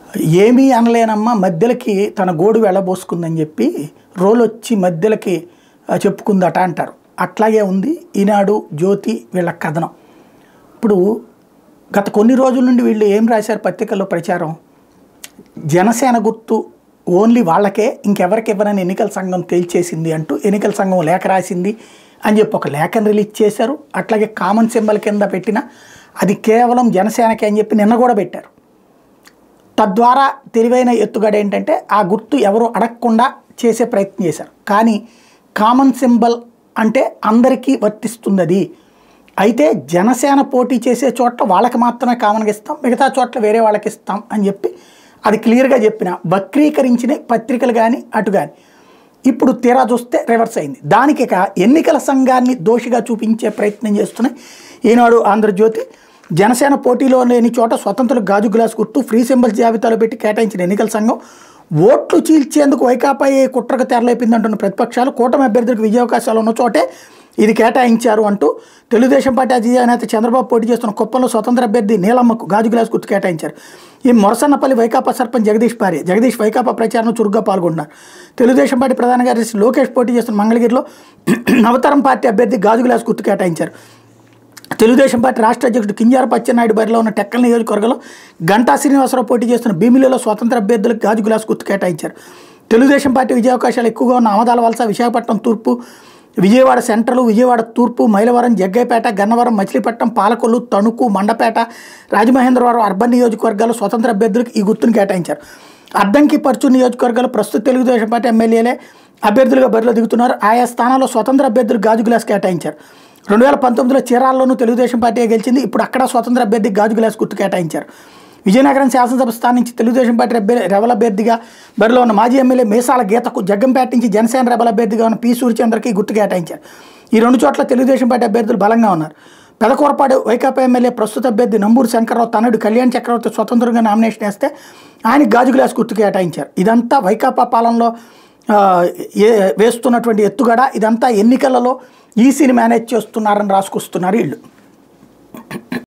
ఏమీ అనలేనమ్మ మధ్యలకి తన గోడు వెళ్ళబోసుకుందని చెప్పి రోలొచ్చి మధ్యలకి చెప్పుకుందట అంటారు. అట్లాగే ఉంది ఈనాడు, జ్యోతి వీళ్ళ కథనం. ఇప్పుడు గత కొన్ని రోజుల నుండి వీళ్ళు ఏం రాశారు పత్రికల్లో ప్రచారం, జనసేన గుర్తు ఓన్లీ వాళ్ళకే, ఇంకెవరికి ఇవ్వనని ఎన్నికల సంఘం తేల్చేసింది అంటూ ఎన్నికల సంఘం లేఖ రాసింది అని చెప్పి ఒక లేఖను రిలీజ్ చేశారు. అట్లాగే కామన్ సింబల్ కింద పెట్టిన అది కేవలం జనసేనకే అని చెప్పి నిన్న కూడా పెట్టారు. తద్వారా తెలివైన ఎత్తుగడ ఏంటంటే ఆ గుర్తు ఎవరు అడగకుండా చేసే ప్రయత్నం చేశారు. కానీ కామన్ సింబల్ అంటే అందరికీ వర్తిస్తుంది అది. అయితే జనసేన పోటీ చేసే చోట్ల వాళ్ళకి మాత్రమే కామన్గా ఇస్తాం, మిగతా చోట్ల వేరే వాళ్ళకి ఇస్తాం అని చెప్పి అది క్లియర్గా చెప్పిన వక్రీకరించిన పత్రికలు కానీ అటు కానీ. ఇప్పుడు తీరా చూస్తే రివర్స్ అయింది. దానికి ఎన్నికల సంఘాన్ని దోషిగా చూపించే ప్రయత్నం చేస్తున్నాయి ఈనాడు, ఆంధ్రజ్యోతి. జనసేన పోటీలో లేని చోట స్వతంత్రులకు గాజు గ్లాస్ గుర్తు ఫ్రీ సింబల్స్ జాబితాలో పెట్టి కేటాయించిన ఎన్నికల సంఘం. ఓట్లు చీల్చేందుకు వైకాపా కుట్రకు తెరలేపిందంటున్న ప్రతిపక్షాలు. కూటమి అభ్యర్థులకు విజయావకాశాలు ఉన్న చోటే ఇది కేటాయించారు అంటూ తెలుగుదేశం పార్టీ అధినేత చంద్రబాబు పోటీ చేస్తున్న కుప్పంలో స్వతంత్ర అభ్యర్థి నీలమ్మకు గాజు గ్లాస్ గుర్తు కేటాయించారు. ఈ మొరసన్నపల్లి వైకాపా సర్పంచ్ జగదీష్ భార్య. జగదీష్ వైకాపా ప్రచారంలో చురుగ్గా పాల్గొన్నారు. తెలుగుదేశం పార్టీ ప్రధాన కార్యదర్శి లోకేష్ పోటీ చేస్తున్న మంగళగిరిలో నవతరం పార్టీ అభ్యర్థి గాజు గ్లాస్ గుర్తు కేటాయించారు. తెలుగుదేశం పార్టీ రాష్ట్ర అధ్యక్షుడు కింజారపు అచ్చెన్నాయుడు బరిలో ఉన్న టెక్కల్ నియోజకవర్గంలో గంటా శ్రీనివాసరావు పోటీ చేస్తున్న భీమిలిలో స్వతంత్ర అభ్యర్థులకు గాజు గ్లాస్ గుర్తు కేటాయించారు. తెలుగుదేశం పార్టీ విజయావకాశాలు ఎక్కువగా ఉన్న ఆమదాల వలస, విశాఖపట్నం తూర్పు, విజయవాడ సెంట్రల్, విజయవాడ తూర్పు, మైలవరం, జగ్గైపేట, గన్నవరం, మచిలీపట్నం, పాలకొల్లు, తణుకు, మండపేట, రాజమహేంద్రవరం అర్బన్ నియోజకవర్గాలు స్వతంత్ర అభ్యర్థులకు ఈ గుర్తును కేటాయించారు. అద్దంకి, పర్చూరు నియోజకవర్గాలు ప్రస్తుత తెలుగుదేశం పార్టీ ఎమ్మెల్యేలే అభ్యర్థులుగా బరిలో దిగుతున్నారు. ఆయా స్థానాల్లో స్వతంత్ర అభ్యర్థులకు గాజు గ్లాస్ కేటాయించారు. 2019లో చీరాల్లోనూ తెలుగుదేశం పార్టీ గెలిచింది. ఇప్పుడు అక్కడ స్వతంత్ర అభ్యర్థికి గాజు గ్లాస్ గుర్తు కేటాయించారు. విజయనగరం శాసనసభ స్థానం నుంచి తెలుగుదేశం పార్టీ రెబల్ అభ్యర్థిగా బరిలో ఉన్న మాజీ ఎమ్మెల్యే మేసాల గీతకు, జగ్గంపేట నుంచి జనసేన రెబల్ అభ్యర్థిగా ఉన్న పి సూర్యచంద్రకి గుర్తు కేటాయించారు. ఈ రెండు చోట్ల తెలుగుదేశం పార్టీ అభ్యర్థులు బలంగా ఉన్నారు. పెదకూరపాడు వైకాపా ఎమ్మెల్యే ప్రస్తుత అభ్యర్థి నంబూరు శంకర్రావు తనయుడు కళ్యాణ్ చక్రవర్తి స్వతంత్రంగా నామినేషన్ వేస్తే ఆయనకు గాజు గ్లాస్ గుర్తు కేటాయించారు. ఇదంతా వైకాపా పాలనలో వేస్తున్నటువంటి ఎత్తుగడ. ఇదంతా ఎన్నికలలో ఈసీని మేనేజ్ చేస్తున్నారని రాసుకొస్తున్నారు వీళ్ళు.